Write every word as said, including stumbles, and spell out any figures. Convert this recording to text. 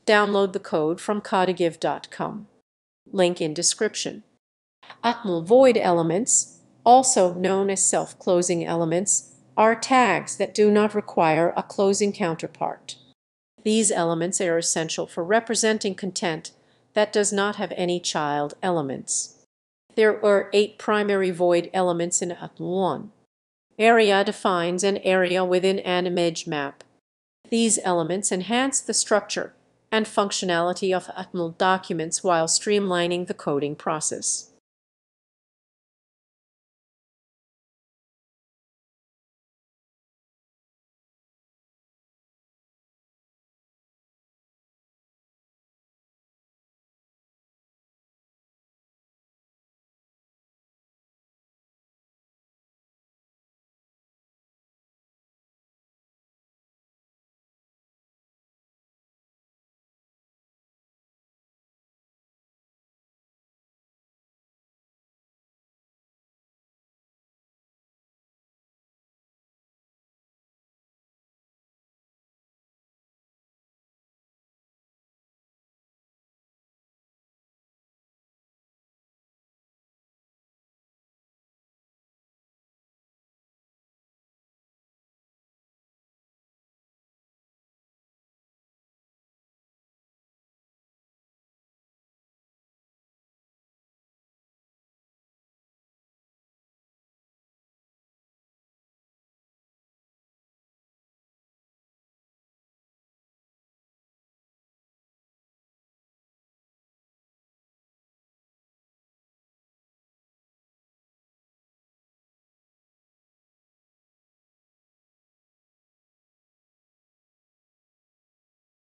Download the code from codagive dot com. Link in description. U T M L void elements, also known as self-closing elements, are tags that do not require a closing counterpart. These elements are essential for representing content that does not have any child elements. There are eight primary void elements in U T M L one. Area defines an area within an image map. These elements enhance the structure and functionality of U T M L documents while streamlining the coding process.